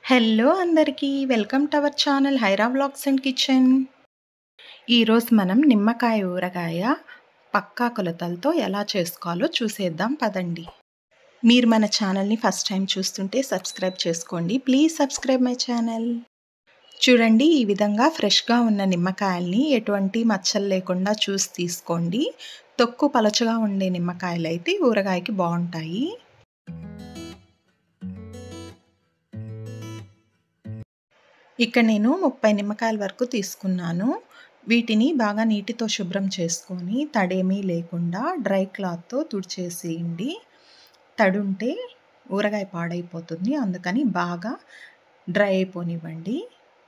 Hello అందరికీ welcome to our channel Haira vlogs and kitchen. ఈరోజు మనం నిమ్మకాయ ఊరగాయ పక్కా కొలతలతో ఎలా చేసుకోవాలో చూసేద్దాం పదండి. మీరు మన ఛానల్ని ఫస్ట్ టైం చూస్తుంటే సబ్స్క్రైబ్ చేసుకోండి. Please subscribe my channel. చూడండి, ఈ విధంగా ఫ్రెష్గా ఉన్న నిమ్మకాయల్ని ఎటువంటి మచ్చలు లేకుండా చూసి తీసుకోండి. తొక్కు పలచగా ఉండే నిమ్మకాయలు అయితే ఊరగాయకి బాగుంటాయి. ఇక్కడ నేను 30 నిమ్మకాయల వరకు తీసుకున్నాను. వీటిని బాగా నీటితో శుభ్రం చేసుకొని తడేమీ లేకుండా డ్రై క్లాత్తో తుడిచేసేయండి. తడుంటే ఊరగాయ పాడైపోతుంది, అందుకని బాగా డ్రై అయిపోనివ్వండి.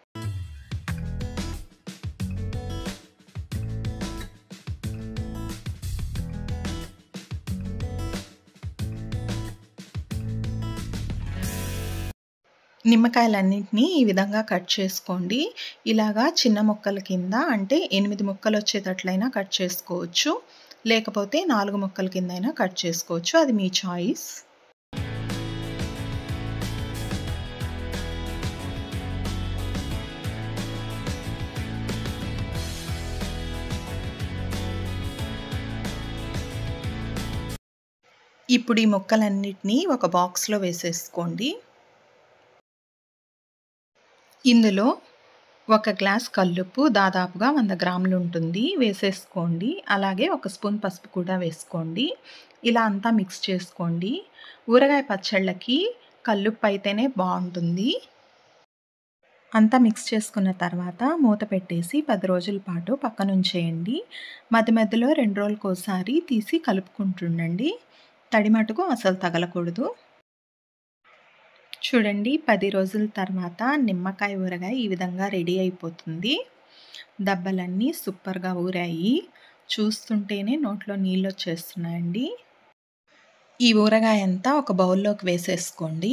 నిమ్మకాయలన్నింటినీ ఈ విధంగా కట్ చేసుకోండి. ఇలాగా చిన్న ముక్కల కింద అంటే 8 ముక్కలు వచ్చేటట్లయినా కట్ చేసుకోవచ్చు, లేకపోతే 4 ముక్కల కింద అయినా కట్ చేసుకోవచ్చు, అది మీ చాయిస్. ఇప్పుడు ఈ ముక్కలన్నిటినీ ఒక బాక్స్లో వేసేసుకోండి. ఇందులో 1 గ్లాస్ కల్లుప్పు దాదాపుగా 100 గ్రాములు ఉంటుంది, వేసేసుకోండి. అలాగే 1 స్పూన్ పసుపు కూడా వేసుకోండి. ఇలా అంతా మిక్స్ చేసుకోండి. ఊరగాయ పచ్చళ్ళకి కల్లుప్పు అయితేనే బాగుంటుంది. అంతా మిక్స్ చేసుకున్న తర్వాత మూత పెట్టేసి 10 రోజుల పాటు పక్కన ఉంచేయండి. మధ్య మధ్యలో 2 రోజులకోసారి తీసి కలుపుకుంటుండండి. తడి మటుకు అసలు తగలకూడదు. చూడండి, 10 రోజుల తర్వాత నిమ్మకాయ ఊరగాయ ఈ విధంగా రెడీ అయిపోతుంది. దెబ్బలన్నీ సూపర్గా ఊరాయి. చూస్తుంటేనే నోట్లో నీళ్ళు వచ్చేస్తున్నాయండి. ఈ ఊరగాయ అంతా ఒక బౌల్లోకి వేసేసుకోండి.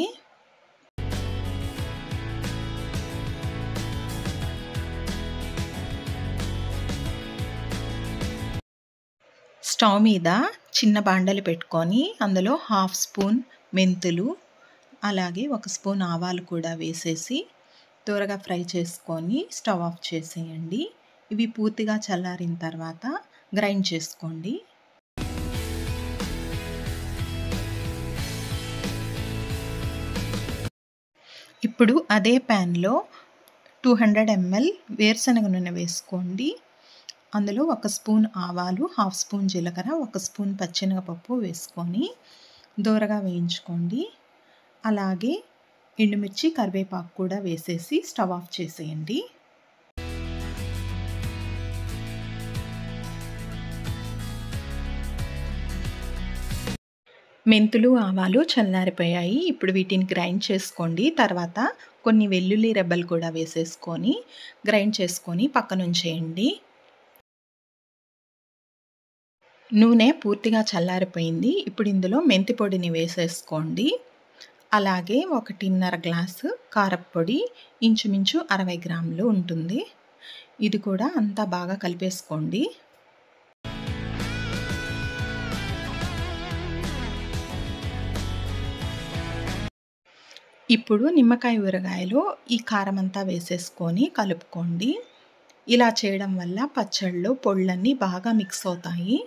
స్టవ్ మీద చిన్న బాండలు పెట్టుకొని అందులో 1/2 స్పూన్ మెంతులు, అలాగే 1 స్పూన్ ఆవాలు కూడా వేసేసి త్వరగా ఫ్రై చేసుకొని స్టవ్ ఆఫ్ చేసేయండి. ఇవి పూర్తిగా చల్లారిన తర్వాత గ్రైండ్ చేసుకోండి. ఇప్పుడు అదే ప్యాన్లో 200 ml వేరుశనగ నూనె వేసుకోండి. అందులో 1 స్పూన్ ఆవాలు, 1/2 స్పూన్ జీలకర్ర, 1 స్పూన్ పచ్చెనగపప్పు వేసుకొని దోరగా వేయించుకోండి. అలాగే ఎండుమిర్చి, కరివేపాకు కూడా వేసేసి స్టవ్ ఆఫ్ చేసేయండి. మెంతులు, ఆవాలు చల్లారిపోయాయి. ఇప్పుడు వీటిని గ్రైండ్ చేసుకోండి. తర్వాత కొన్ని వెల్లుల్లి రెబ్బలు కూడా వేసేసుకొని గ్రైండ్ చేసుకొని పక్కన ఉంచేయండి. నూనె పూర్తిగా చల్లారిపోయింది. ఇప్పుడు ఇందులో మెంతి పొడిని వేసేసుకోండి. అలాగే 1.5 గ్లాసు కారప్పొడి, ఇంచుమించు 60 గ్రాములు ఉంటుంది. ఇది కూడా అంతా బాగా కలిపేసుకోండి. ఇప్పుడు నిమ్మకాయ ఊరగాయలో ఈ కారం అంతా వేసేసుకొని కలుపుకోండి. ఇలా చేయడం వల్ల పచ్చళ్ళలో పొళ్ళన్నీ బాగా మిక్స్ అవుతాయి.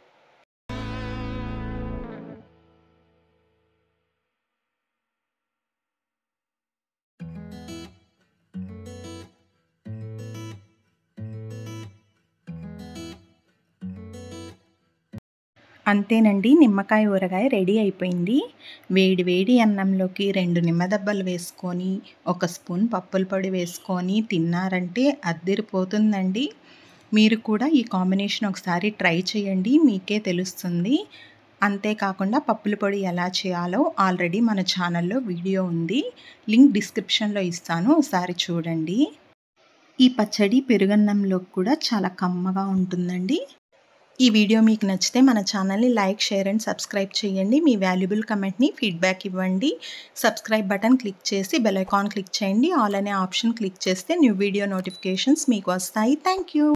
అంతేనండి, నిమ్మకాయ ఊరగాయ రెడీ అయిపోయింది. వేడి వేడి అన్నంలోకి 2 నిమ్మదెబ్బలు వేసుకొని 1 స్పూన్ పప్పుల పొడి వేసుకొని తిన్నారంటే అద్దిరిపోతుందండి. మీరు కూడా ఈ కాంబినేషన్ ఒకసారి ట్రై చేయండి, మీకే తెలుస్తుంది. అంతేకాకుండా పప్పుల పొడి ఎలా చేయాలో ఆల్రెడీ మన ఛానల్లో వీడియో ఉంది, లింక్ డిస్క్రిప్షన్లో ఇస్తాను, ఒకసారి చూడండి. ఈ పచ్చడి పెరుగన్నంలోకి కూడా చాలా కమ్మగా ఉంటుందండి. ఈ వీడియో మీకు నచ్చితే మన ఛానల్ని లైక్, షేర్ అండ్ సబ్స్క్రైబ్ చేయండి. మీ వాల్యుబుల్ కమెంట్ని ఫీడ్బ్యాక్ ఇవ్వండి. సబ్స్క్రైబ్ బటన్ క్లిక్ చేసి బెల్ ఐకాన్ క్లిక్ చేయండి. ఆల్ అనే ఆప్షన్ క్లిక్ చేస్తే న్యూ వీడియో నోటిఫికేషన్స్ మీకు వస్తాయి. Thank you.